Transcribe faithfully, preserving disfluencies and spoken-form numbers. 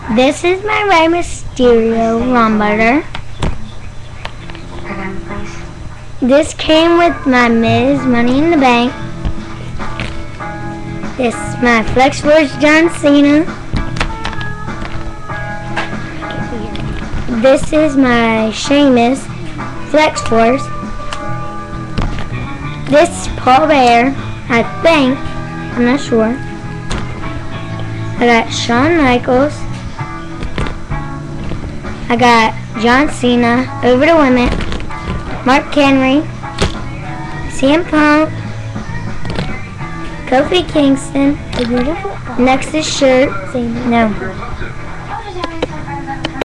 This is my Rey Mysterio Rumbutter. This came with my Miz Money in the Bank. This is my Flex Force John Cena. This is my Sheamus Flex Force. This is Paul Bear, I think. I'm not sure. I got Shawn Michaels. I got John Cena, Over the Limit, Mark Henry, C M Punk, Kofi Kingston, Nexus shirt, no,